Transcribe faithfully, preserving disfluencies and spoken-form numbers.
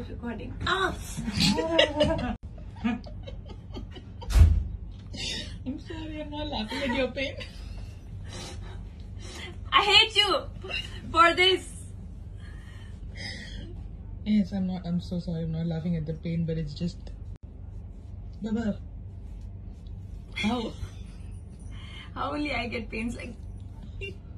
recording. Ah! I'm sorry, I'm not laughing at your pain. I hate you for this. Yes, I'm not. I'm so sorry. I'm not laughing at the pain, but it's just. Baba. How? How only I get pains like